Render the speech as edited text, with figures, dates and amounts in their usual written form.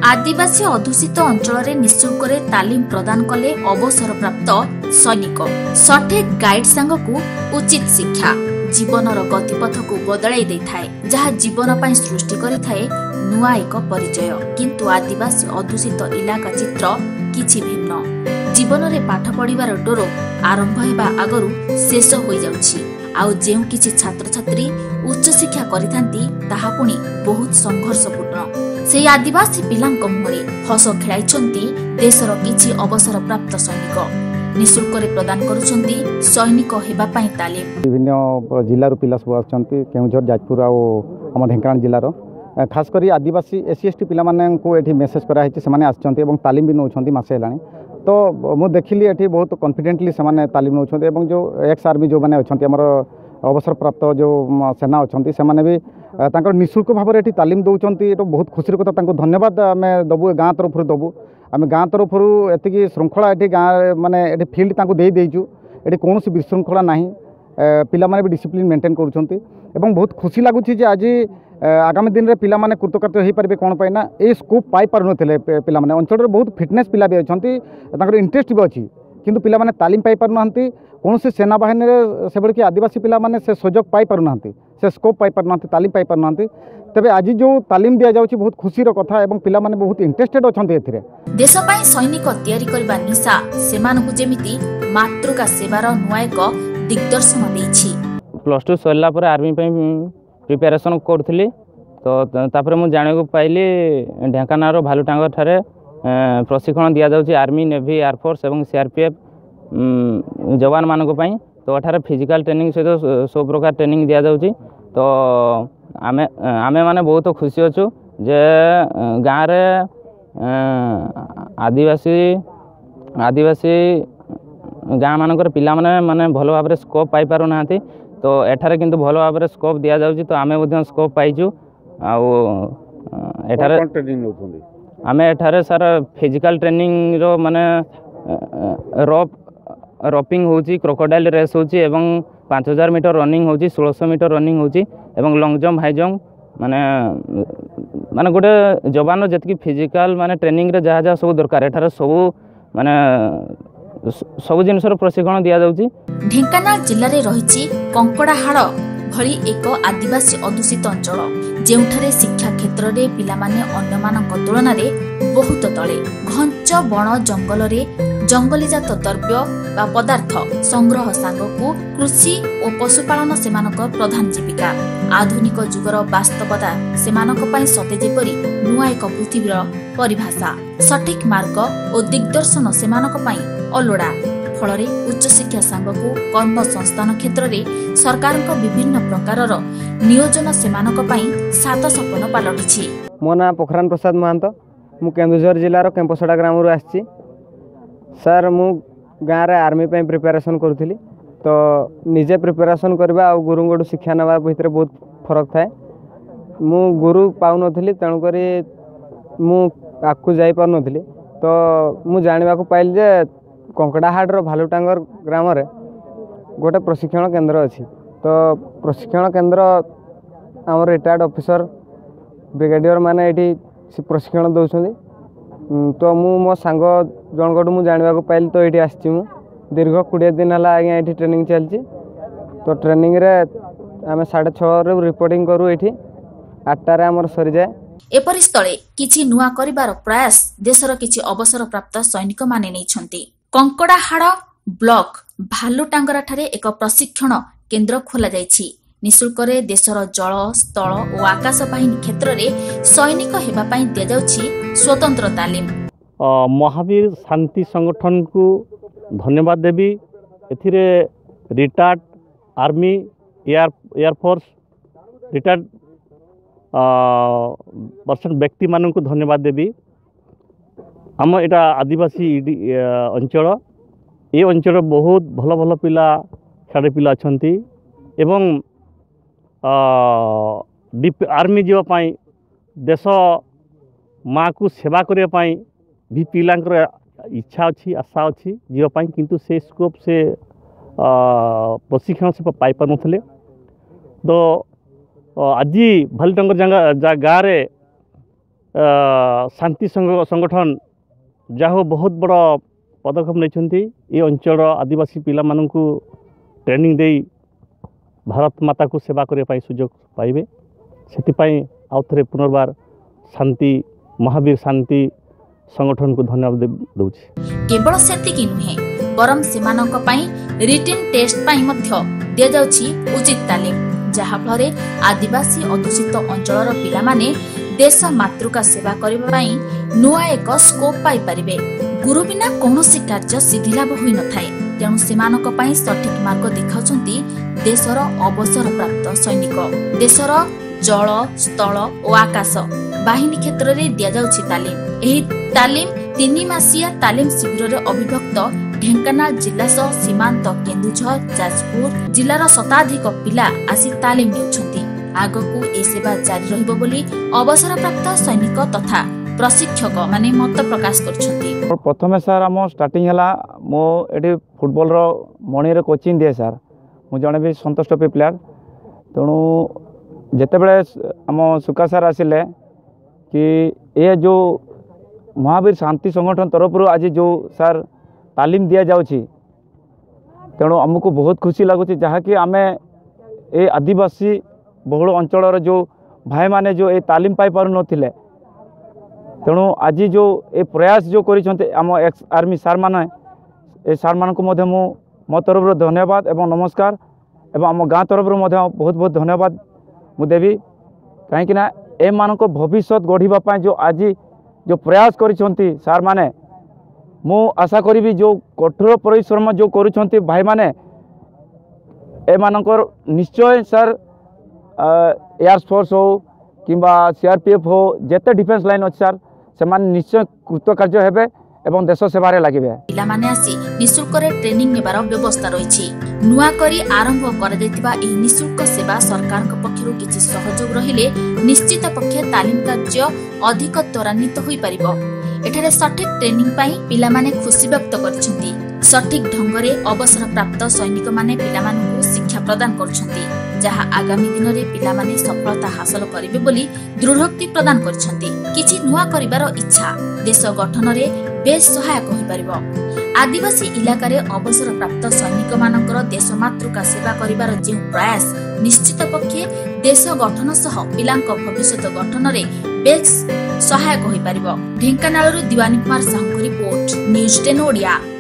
आदिवासी अधुषित अंचल निःशुल्क तालीम प्रदान कले अवसर प्राप्त सैनिक सठिक गाइड सांगकू उचित शिक्षा जीवनर गतिपथ को बदलाई देइथाय जहा जीवन पाई सृष्टि करिथाय नुआ एक परिचय। किंतु आदिवासी अधुषित इलाका चित्र किछि भिन्न जीवन रे पाठ पढ़िबार डोर आरंभ हेबा आगरु शेष होई जाउछि आउ जेउ किछि छात्र छात्री उच्च शिक्षा करिथांती ताहा पुनी बहुत संघर्षपूर्ण से आदिवासी पिलांक मुहरे हस खेलाइछंती देशर किछि अवसर प्राप्त सैनिक निःशुल्क प्रदान करुछंती सैनिक हेबा पई तालीम। विभिन्न जिल्लार पिला सब आछंती केउझर जाजपुर आ हम ढेंकानाल जिल्लार खास करी आदिवासी एससी एसटी पिला माने को एठी मेसेज करा हिची सेमाने आछंती एवं तालीम भी नउछंती मासे हेलानी तो मु देखिली एठी बहुत कॉन्फिडेंटली सेमाने तालीम नउछंती एवं जो एक्स आर्मी जो माने अछंती हमर अवसर प्राप्त जो सेना अछंती सेमाने भी तांकर निःशुल्क भाव में ये तालीम दौरान ये बहुत खुशी कथा तांको धन्यवाद आम दबु गाँ तरफ दबु आम गाँ तरफ एति श्रृंखला ये गाँ माने ये फिल्ड तांको दे देइचु ये कौन विशृंखला ना पिला माने भी डिसिप्लिन मेंटेन करुछंती एवं बहुत खुशी लगुच आज आगामी दिन में पिला माने कृतकार्य हो पारे कौन पाइना ये स्कोप पाई पार नथिले पिला माने अंचल बहुत फिटनेस पिला भी अछंती तांकर इंटरेस्ट भी अच्छी किंतु पिला माने तालीम पाई पार नहंती कौन से सेना बाहिनी से बड़ी कि आदिवासी पिला माने से सुजोग पाई पार नहंती से स्कोप पाई पार नहंती तालीम पाई पार नहंती तबे आज जो तालीम दिया जाउची बहुत खुशी रो कथा एवं पिला माने बहुत इंटरेस्टेड अछंती एथिरे देश पई सैनिक तयारी करबा निशा सेमानकु जेमिति मातृका सेवार नुआ एक दिग्दर्शन देछि। प्लस 2 सरला पर आर्मी पई प्रिपरेशन करथली तो तापर मु जाने को पाइली ढेंकानाल भालुटांगर ठारे प्रशिक्षण दिया जाउची आर्मी नेवी एयरफोर्स एवं सीआरपीएफ जवान मानक पई तो अठार फिजिकल ट्रेनिंग सहित सब प्रकार ट्रेनिंग दिया जाउची तो आमे माने बहुत खुशी अछु जे गाँव रे आदिवासी गाँ मानकर पिला माने भलो भाव स्कोप पाई पारु नांती तो एठारे किंतु भलो भाव स्कोप दिया जाउची तो आमे मध्य स्कोप पाइचु एठारे ट्रेनिंग नउछंदी आमे एठारे सर फिजिकल ट्रेनिंग रो माने रॉपिंग होची क्रोकोडाइल रेस होची एवं 5000 मीटर रनिंग होची 1600 मीटर रनिंग होची एवं लॉन्ग जंप हाई जंप माने गोटे जवान जतकी फिजिकल माने ट्रेनिंग रे जहा जहा सब दरकार एठारे सब माने सब जिनसर प्रशिक्षण दिया जाउची। ढेंकानाल जिल्ला रे रहिची कंकड़ाहाड़ भली एक आदिवासी अधुषित अंचल जेउठारे शिक्षा क्षेत्र रे पिला माने अन्य मानक तुलना रे बहुत तळे घंच बण जंगल रे जंगलीजात द्रव्य बा पदार्थ संग्रह सांगकू कृषि और पशुपालन सेमानक प्रधान जीविका आधुनिक जुगर वास्तवता सेमानक पई सते जेपरि नुआ एक पृथ्वीर परिभाषा सठिक मार्ग और दिग्दर्शन सेमानक पई अलोड़ा फल उच्च शिक्षा सांगकू कर्म संस्थान क्षेत्र में सरकार विभिन्न प्रकार नियोजन सेमानक पई सात सपन पलटिछि। मो ना पोखरान प्रसाद महंत मु केन्दुझर जिलार केम्पसड़ा ग्राम रु आछि सर मु गाँव रे आर्मी पे प्रिपेरेसन करुଥିଲି तो निजे प्रिपेरेसन करबा आ गुरुंगडू शिक्षा नबा भितर बहुत फरक थाए मु गुरु पाउ नथिली तेणु करी मु आकु जाई पार नथिली तो मु जानिबा को पाइल जे कंकड़ाहाड़ रो भालुटांगर ग्राम रे गोटे प्रशिक्षण केंद्र अछि तो प्रशिक्षण केंद्र आम रिटायर्ड ऑफिसर ब्रिगेडियर माने एठी प्रशिक्षण दउछंदी तो मु मो सांग जनगडू मु जानिबा को पाइल तो एठी आछि मु दीर्घ 20 दिन हला आगे एठी ट्रेनिंग चलछि तो ट्रेनिंग रे आमे 6:30 रे रिपोर्टिंग करू एठी 8टा रे हमर सरी जाय। एपरि स्थळे किछि नुआ करिबार प्रयास देशर किछि अवसर प्राप्त सैनिक माने नैछंती। कंकड़ाहाड़ ब्लॉक भालुटांगरा ठारे एक प्रशिक्षण केंद्र खोला जायछि निःशुल्क देशर जल स्थल और आकाश बाहिनी क्षेत्र में सैनिक हेबा पई दिया जाउछि स्वतंत्र तालीम। महावीर शांति संगठन को धन्यवाद देवी एथिरे retired army air force retired person व्यक्ति मानक धन्यवाद देवी आम एटा आदिवासी अंचल ये अंचल बहुत भल भल पिला खेल पिला अछंती एवं आर्मी जीवाई देश माँ को सेवा करने भी पिलांकर इच्छा अच्छी आशा अच्छी जीवाई किंतु से स्कोप से प्रशिक्षण से पाई पार नथिले तो आज भालुटांगर गाँव शांति संगठन जहाँ बहुत बड़ पदक्षेप नहीं ये अंचल आदिवासी पिला मानू ट्रेनिंग दे भारत माता को सेवा करने सुजोग पाइबे से आउ थे पुनर्बार शांति महावीर शांति संगठन को धन्यवाद दूची। केवल सेतिकी नुहे बरम सेमानक पई रिटन टेस्ट पई मध्य दिया जाउछि उचित तालीम जहा फलरे आदिवासी अध्युषित अंचलर पिला माने देश मातृका सेवा करबा पई नुआ एक स्कोप पाई परिबे। गुरु बिना कौनसी कार्य सिद्धिलाभ होई नथाय तेणु सेमानक पई सठिक मार्ग देखाउछंती देशर अवसर प्राप्त सैनिक। देशर जल स्थल और आकाश बाहिनी क्षेत्र में दिया जाउछि तालीम। एही तालीम 3 मासिया तालीम शिविर रे अभिभक्त ढेंकानाल जिला सह सीमांत केन्दुझर जाजपुर जिलार शताधिक पिला आसी तालीम नेउछंती। आगकू ए सेवा जारी रहिबो बोली अवसर प्राप्त सैनिक तथा प्रशिक्षक माने मत प्रकाश करछंती। प्रथमे सर आम स्टार्टिंग है मो ये फुटबॉल रो मणि रे कोचिंग दिए सर मु जने भी संतोष ट्रॉफी प्लेयर तेणु जिते बड़े आम सुका सर आसिले कि ये जो महावीर शांति संगठन तरफ आज जो सर तालीम दि जाउछि तेणु आमको बहुत खुशी लगुच जहाँकि आम ए आदिवासी बहुल अंचल जो भाई माने जो ये तालीम पाई पारु नथिले तेणु आज जो ये प्रयास जो करिसेंते आम एक्स आर्मी सार माने ए सार मान को मध्य मो तरफ धन्यवाद एवं नमस्कार एवं आम गाँ तरफ बहुत बहुत धन्यवाद मु देवी कहीं ए मानक भविष्य गढ़ा जो आज जो प्रयास करिसेंती सार माने मु आशा करी जो कठोर परिश्रम जो करुछंती भाई माने ए मानकर निश्चय सर एयरफोर्स हो किंबा सीआरपीएफ हो जेते डिफेंस लाइन अच्छे सर से निश्चय कृतकार्य हेबे एवं देश सेवारे लागिबे। पिला माने आसी निशुल्क रे ट्रेनिंग नेबार व्यवस्था रहिछि। नुआ करी आरंभ कर दैतिबा एही निशुल्क सेवा सरकार पक्षरु किछि सहयोग रहिले निश्चित पक्षे तालीम कार्य अधिक त्वरान्वित होई परिबो। एठारे सठिक ट्रेनिंग पाई पिला माने खुशी व्यक्त करछंती। सठिक ढंगरे अवसर प्राप्त सैनिक माने पिला मानकु शिक्षा प्रदान करछंती जहा आगामी दिन रे पिला माने सफलता हासिल करिवे बोली दृढ़ोक्ति प्रदान करछंती। किछि नुआ करिवार इच्छा देश गठन रे बेस सहायक होई परिबो। आदिवासी इलाका रे अवसर प्राप्त सैनिक मानकर देश मातृका सेवा करिवार जे प्रयास निश्चित पक्षे देश गठन सह पिलांक भविष्य गठन रे बेस सहायक होई परिबो। ढेंकानाल रो दीवानी कुमार साहू रिपोर्ट न्यूज 10 ओडिया।